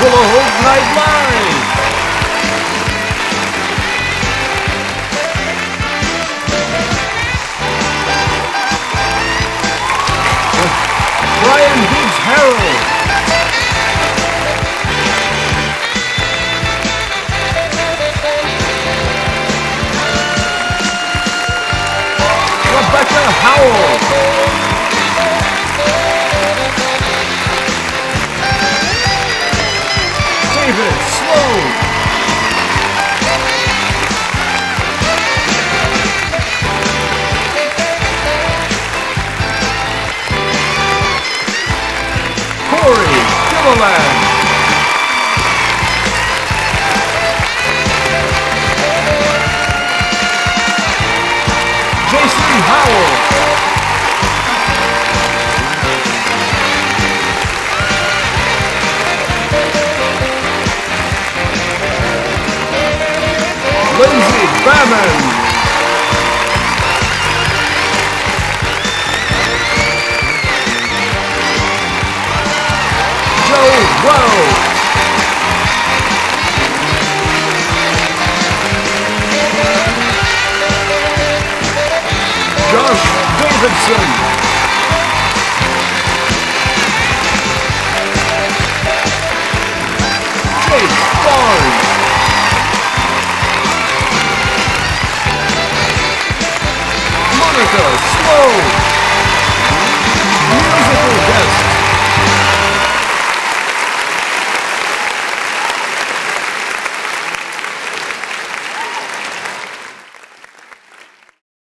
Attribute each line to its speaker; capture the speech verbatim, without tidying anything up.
Speaker 1: Willow Night Live. Brian beats Harold. Rebecca Howell. David Sloan. Corey Gilliland. Jason Howell. Lindsay Baman. Joe Rowe. Josh Davidson. Jake Barnes. Monica Slow.